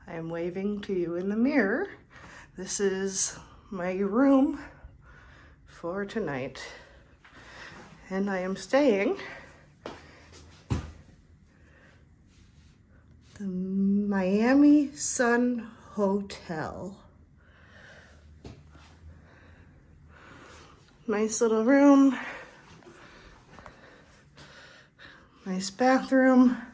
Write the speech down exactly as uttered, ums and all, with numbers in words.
I am waving to you in the mirror. This is my room for tonight. And I am staying the Miami Sun Hotel. Nice little room. Nice bathroom.